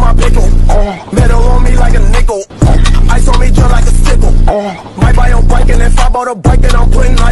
my pickle. Metal on me like a nickel. Ice on me just like a sickle. Might buy your bike, and if I bought a bike, then I'm putting